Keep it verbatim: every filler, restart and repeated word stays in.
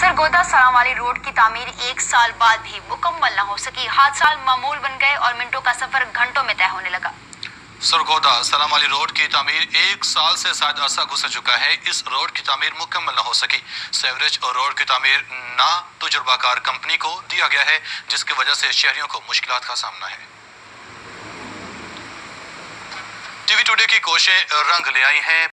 Sargodha सरावाली road की तामीर एक साल बाद भी मुकम्मल न हो सकी। हादसा मामूल बन गए और मिनटों का सफर घंटों में तय होने लगा। सरगोदा सलामाली रोड की तामीर एक साल से शायद अरसा गुजर चुका है। इस रोड की तामीर मुकम्मल न हो सकी। सेवरेज और रोड की तामीर ना तजुर्बाकार कंपनी को दिया गया है, जिसकी वजह से शहरियों को मुश्किलात का सामना है। टीवी टुडे की कोशिशें रंग ले आई हैं।